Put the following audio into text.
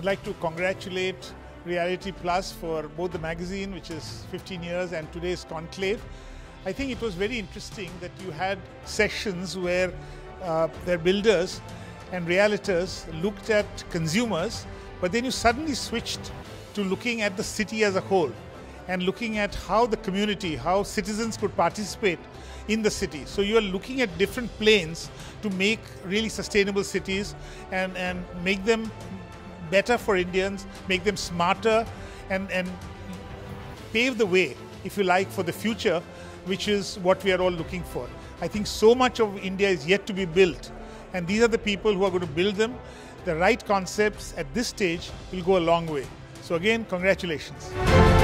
like to congratulate Reality Plus for both the magazine, which is 15 years, and today's conclave. I think it was very interesting that you had sessions where their builders and realtors looked at consumers, but then you suddenly switched to looking at the city as a whole and looking at how the community, how citizens could participate in the city. So you are looking at different planes to make really sustainable cities and make them better for Indians, make them smarter, and pave the way, if you like, for the future, which is what we are all looking for. I think so much of India is yet to be built, and these are the people who are going to build them. The right concepts at this stage will go a long way. So again, congratulations.